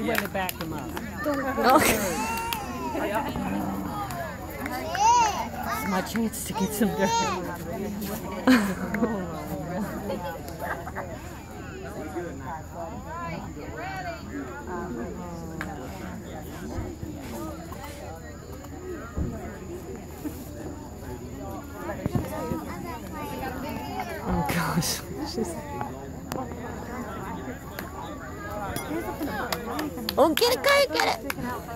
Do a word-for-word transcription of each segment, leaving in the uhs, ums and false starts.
a way to back him up. Okay. It's my chance to get some dirt. Oh gosh. She's... Oh, get it, get it, get it!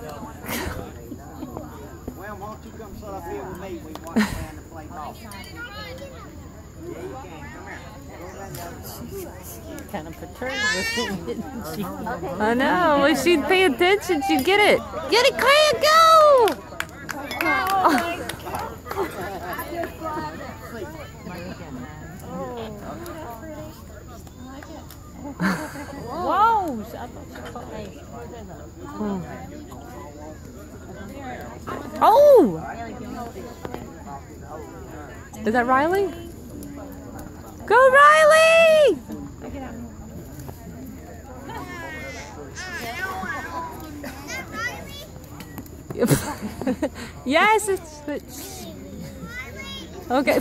Well, why don't you come sit up here with me? We want to plan to play ball. Yeah, you can. Come here. She's kind of perturbed with him, isn't she? I know. If she'd pay attention, she'd get it. Get it, Kaya, go! Oh. Whoa! I thought she caught me. Oh! Is that Riley? Go, Riley! Yes, it's, it's... Okay.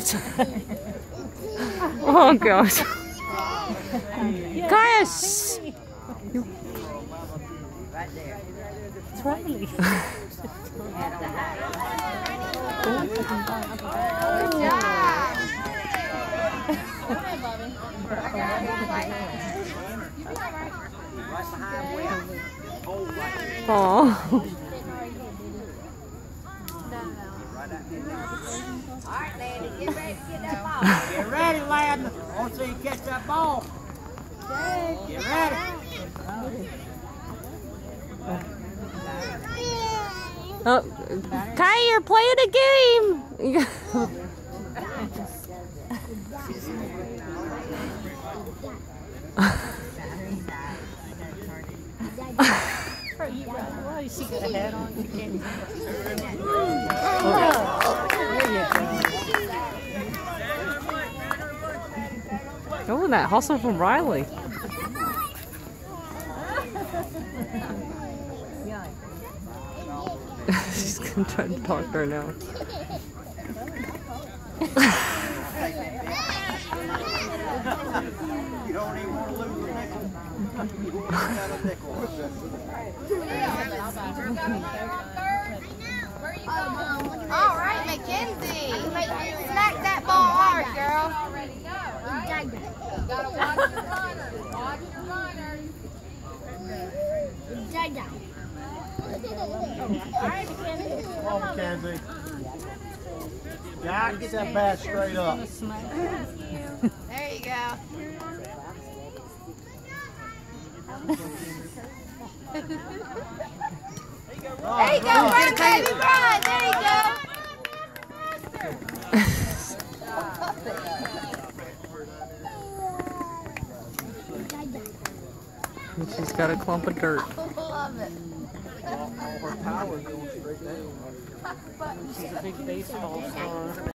Oh gosh. Kaya, shh. It's Riley. Oh. Alright, Landy, get ready to get that ball. Get ready, lad. I want to see you catch that ball. Get ready. Oh, Kai, you're playing a game. Why she got a hat on? She can't. Oh, that hustle from Riley. She's gonna try to talk to her now. You don't even want to lose a nickel. You won't get a nickel. All right, Mackenzie. Smack that ball hard, girl. Gotta watch your runners. Watch your runners. All right, Mackenzie. Come on, Mackenzie. Jack, get that bat straight up. There you go. There you go, run, baby, run. There you go. And she's got a clump of dirt. Love it. She's a big baseball star.